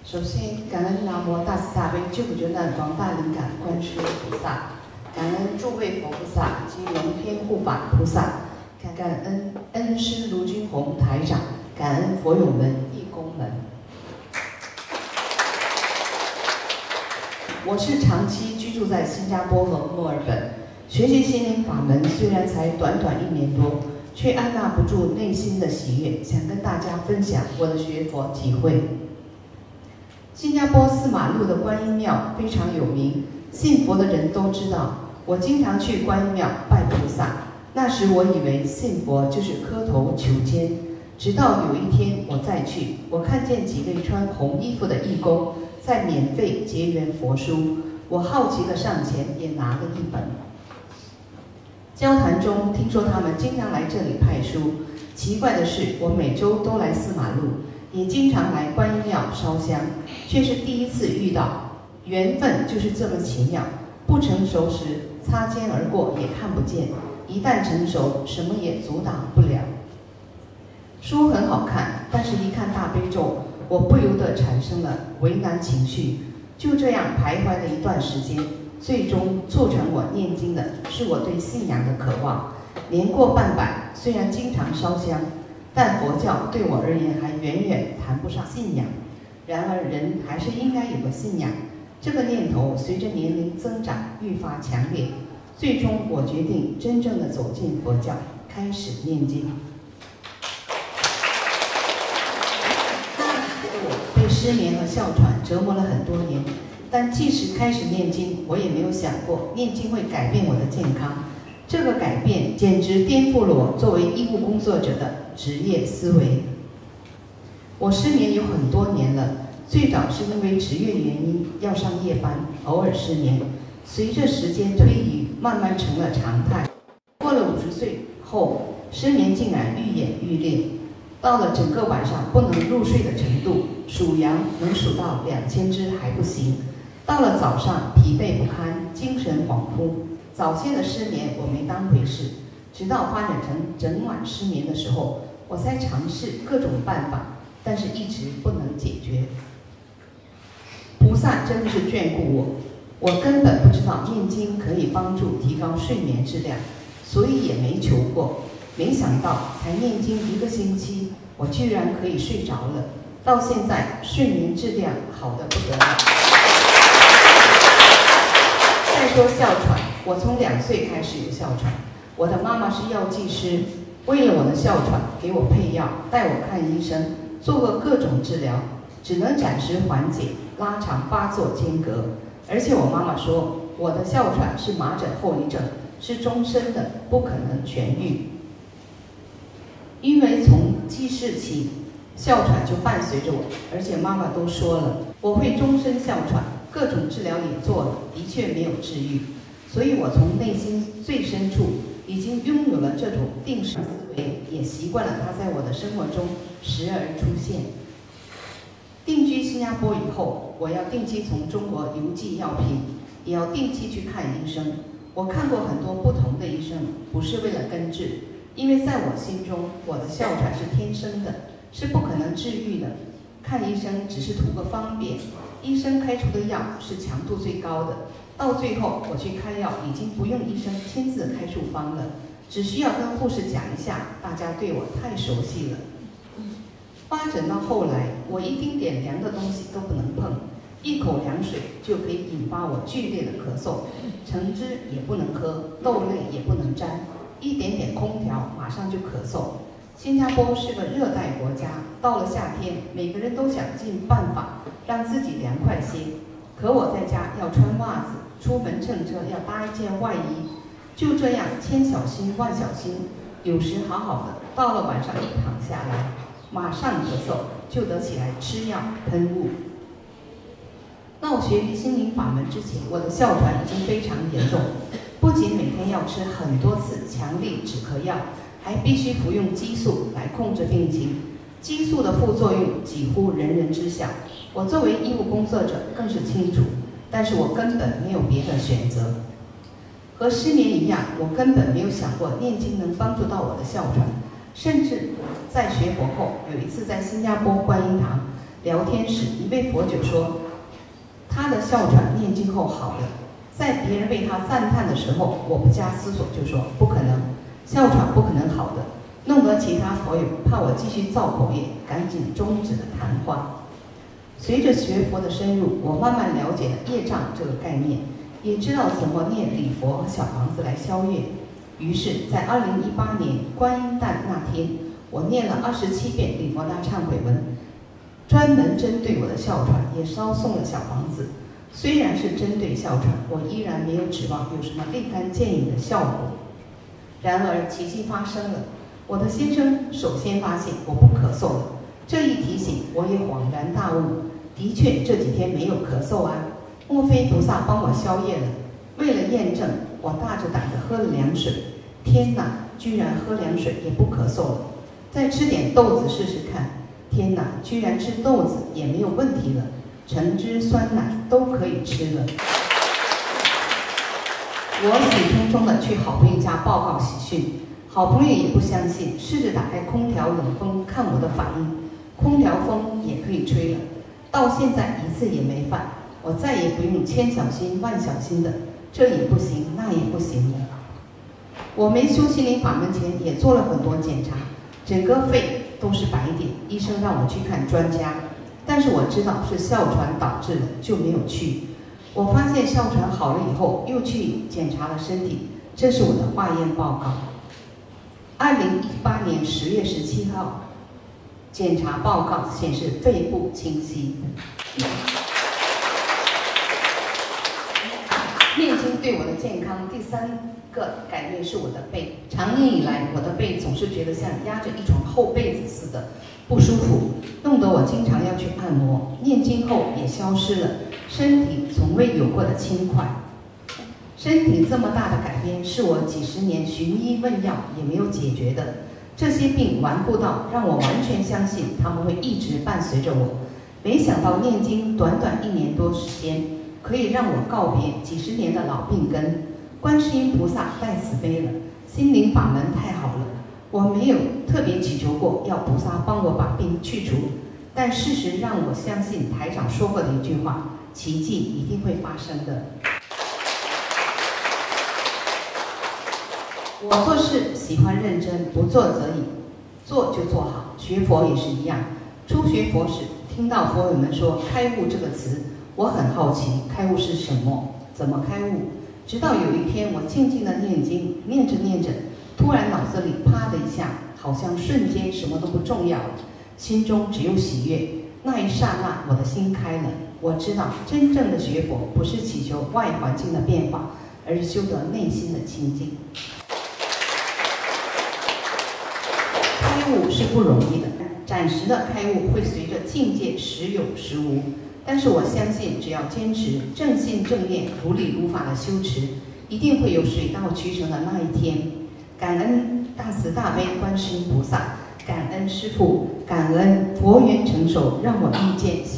首先，感恩南无大慈大悲救苦救难广大灵感观世音菩萨，感恩诸位佛菩萨及龙天护法菩萨，感恩恩师卢军宏台长，感恩佛友们、义工们。我是长期居住在新加坡和墨尔本，学习心灵法门虽然才短短1年多，却按捺不住内心的喜悦，想跟大家分享我的学佛体会。新加坡4马路的观音庙非常有名，信佛的人都知道。我经常去观音庙拜菩萨，那时我以为信佛就是磕头求签，直到有一天我再去，我看见几位穿红衣服的义工在免费结缘佛书，我好奇地上前也拿了一本。交谈中听说他们经常来这里派书，奇怪的是，我每周都来4马路，也经常来观音庙烧香，却是第一次遇到。缘分就是这么奇妙，不成熟时擦肩而过也看不见，一旦成熟，什么也阻挡不了。书很好看，但是一看大悲咒，我不由得产生了为难情绪，就这样徘徊了一段时间，最终促成我念经的是我对信仰的渴望。年过半百，虽然经常烧香，但佛教对我而言还远远谈不上信仰。然而人还是应该有个信仰，这个念头随着年龄增长愈发强烈。最终我决定真正的走进佛教，开始念经。我被失眠和哮喘折磨了很多年，但即使开始念经，我也没有想过念经会改变我的健康。这个改变简直颠覆了我作为医务工作者的职业思维。我失眠有很多年了，最早是因为职业原因要上夜班，偶尔失眠。随着时间推移，慢慢成了常态。过了50岁后，失眠竟然愈演愈烈，到了整个晚上不能入睡的程度，数羊能数到2000只还不行。到了早上疲惫不堪，精神恍惚。早些的失眠我没当回事，直到发展成整晚失眠的时候，我才尝试各种办法，但是一直不能解决。菩萨真的是眷顾我，我根本不知道念经可以帮助提高睡眠质量，所以也没求过。没想到才念经1个星期，我居然可以睡着了，到现在睡眠质量好得不得了。再说哮喘，我从2岁开始有哮喘，我的妈妈是药剂师，为了我的哮喘给我配药，带我看医生，做过各种治疗，只能暂时缓解，拉长发作间隔。而且我妈妈说，我的哮喘是麻疹后遗症，是终身的，不可能痊愈。因为从记事起，哮喘就伴随着我，而且妈妈都说了，我会终身哮喘，各种治疗也做了，的确没有治愈。所以我从内心最深处已经拥有了这种定时思维，也习惯了它在我的生活中时而出现。定居新加坡以后，我要定期从中国邮寄药品，也要定期去看医生。我看过很多不同的医生，不是为了根治，因为在我心中，我的哮喘是天生的，是不可能治愈的。看医生只是图个方便，医生开出的药是强度最高的，到最后我去开药已经不用医生亲自开处方了，只需要跟护士讲一下，大家对我太熟悉了。发展到后来，我一丁点凉的东西都不能碰，一口凉水就可以引发我剧烈的咳嗽，橙汁也不能喝，豆类也不能沾，一点点空调马上就咳嗽。新加坡是个热带国家，到了夏天，每个人都想尽办法让自己凉快些，可我在家要穿袜子，出门乘车要搭一件外衣，就这样千小心万小心，有时好好的，到了晚上一躺下来，马上咳嗽，就得起来吃药喷雾。到学习心灵法门之前，我的哮喘已经非常严重，不仅每天要吃很多次强力止咳药，还必须服用激素来控制病情。激素的副作用几乎人人知晓，我作为医务工作者更是清楚，但是我根本没有别的选择。和失眠一样，我根本没有想过念经能帮助到我的哮喘。甚至在学佛后，有一次在新加坡观音堂聊天时，一位佛九说，他的哮喘念经后好了。在别人为他赞叹的时候，我不加思索就说不可能，哮喘不可能好的，弄得其他佛友怕我继续造口业，赶紧终止了谈话。随着学佛的深入，我慢慢了解了业障这个概念，也知道怎么念礼佛和小房子来消业。于是，在2018年观音诞那天，我念了27遍礼佛大忏悔文，专门针对我的哮喘，也烧送了小房子。虽然是针对哮喘，我依然没有指望有什么立竿见影的效果。然而奇迹发生了，我的先生首先发现我不咳嗽了，这一提醒我也恍然大悟，的确这几天没有咳嗽啊，莫非菩萨帮我消业了？为了验证，我大着胆子喝了凉水，天哪，居然喝凉水也不咳嗽了。再吃点豆子试试看，天哪，居然吃豆子也没有问题了。橙汁、酸奶都可以吃了。我喜冲冲的去好朋友家报告喜讯，好朋友也不相信，试着打开空调冷风看我的反应，空调风也可以吹了。到现在一次也没犯，我再也不用千小心万小心的，这也不行那也不行了。我没修心灵法门前也做了很多检查，整个肺都是白点，医生让我去看专家。但是我知道是哮喘导致的，就没有去。我发现哮喘好了以后，又去检查了身体，这是我的化验报告。2018年10月17号，检查报告显示肺部清晰。念经对我的健康第三个改变是我的背。长年以来，我的背总是觉得像压着一床厚被子似的，不舒服，弄得我经常要去按摩。念经后也消失了，身体从未有过的轻快。身体这么大的改变，是我几十年寻医问药也没有解决的。这些病顽固到让我完全相信他们会一直伴随着我。没想到念经短短1年多时间，可以让我告别几十年的老病根。观世音菩萨带慈悲了，心灵法门太好了。我没有特别祈求过要菩萨帮我把病去除，但事实让我相信台长说过的一句话：奇迹一定会发生的。我做事喜欢认真，不做则已，做就做好。学佛也是一样，初学佛时听到佛友们说“开悟”这个词，我很好奇，开悟是什么？怎么开悟？直到有一天，我静静的念经，念着念着，突然脑子里啪的一下，好像瞬间什么都不重要了，心中只有喜悦。那一刹那，我的心开了。我知道，真正的学佛不是祈求外环境的变化，而是修得内心的清净。开悟是不容易的，暂时的开悟会随着境界时有时无。但是我相信，只要坚持正信正念、如理如法的修持，一定会有水到渠成的那一天。感恩大慈大悲观世音菩萨，感恩师父，感恩佛缘成熟，让我遇见